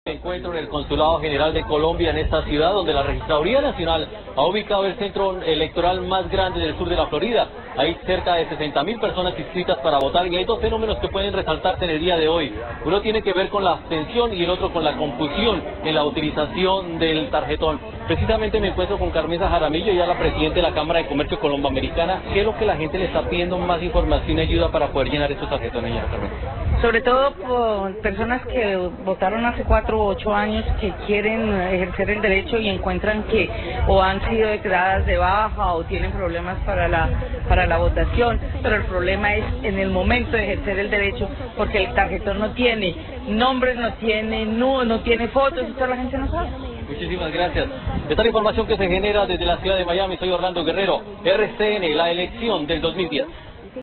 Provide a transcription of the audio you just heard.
Me encuentro en el Consulado General de Colombia en esta ciudad, donde la Registraduría Nacional ha ubicado el centro electoral más grande del sur de la Florida. Hay cerca de 60.000 personas inscritas para votar y hay dos fenómenos que pueden resaltarse en el día de hoy. Uno tiene que ver con la abstención y el otro con la confusión en la utilización del tarjetón. Precisamente me encuentro con Carmesa Jaramillo, ya la presidenta de la Cámara de Comercio Colomboamericana. ¿Qué es lo que la gente le está pidiendo más información y ayuda para poder llenar estos tarjetones, señora Carmesa? Sobre todo por personas que votaron hace 4 o 8 años, que quieren ejercer el derecho y encuentran que o han sido declaradas de baja o tienen problemas para la votación, pero el problema es en el momento de ejercer el derecho, porque el tarjetón no tiene nombres, no tiene fotos y toda la gente no sabe. Muchísimas gracias. Esta es la información que se genera desde la ciudad de Miami. Soy Orlando Guerrero, RCN, la elección del 2010.